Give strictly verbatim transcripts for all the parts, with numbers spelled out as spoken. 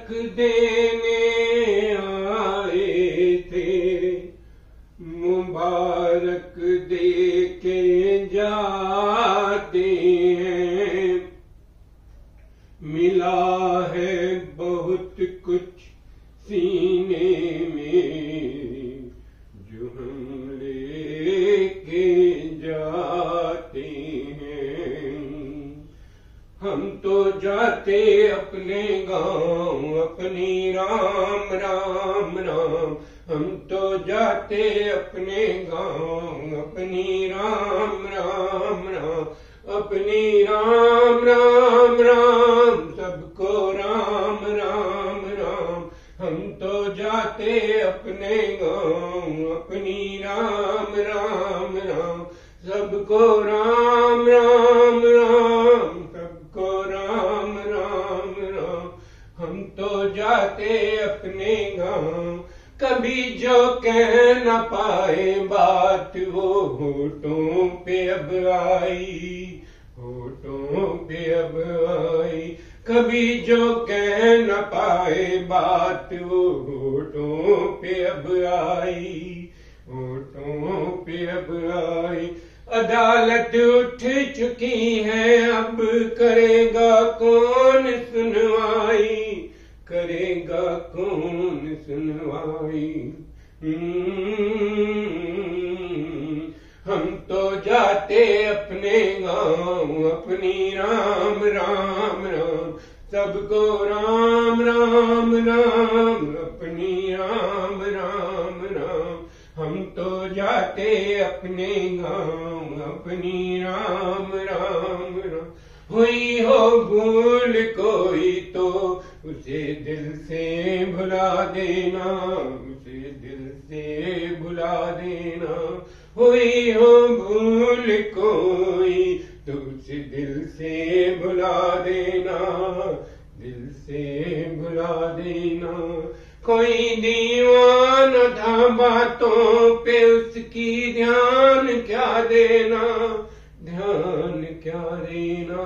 देने आए थे, मुबारक दे के जाते हैं। मिला है बहुत कुछ सीने में जो हम लेके जाते हैं। हम तो जाते अपने गांव अपनी राम राम राम, हम तो जाते अपने गांव अपनी राम राम राम, अपनी राम राम राम सबको राम राम राम। हम तो जाते अपने गांव अपनी राम राम राम, सबको राम राम राम सबको राम राम राम। हम तो जाते अपने गांव, कभी जो कह न पाए बात वो होठों पे अब आई, होठों पे अब आई। कभी जो कह न पाए बात वो होठों पे अब आई, होठों पे अब आई। अदालत उठ चुकी है अब करेगा कौन सुनवाई, करेगा कौन सुनवाई। हम तो जाते अपने गांव अपनी राम राम राम, सबको राम राम राम अपनी राम राम राम। हम तो जाते अपने गांव अपनी राम राम राम। हुई हो भूल कोई तो उसे दिल से भुला देना, उसे दिल से भुला देना। हुई हो भूल कोई तो उसे दिल से भुला देना, दिल से भुला देना। कोई दीवाना था बातों पे उसकी ध्यान क्या देना, ध्यान क्या देना।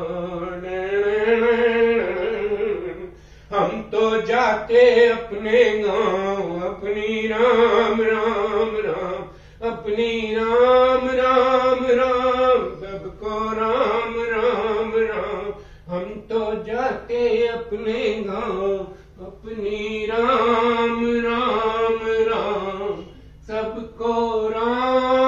हम तो जाते अपने गांव अपनी राम राम राम, अपनी राम राम राम सबको राम राम राम। हम तो जाते अपने गांव अपनी राम राम राम सबको राम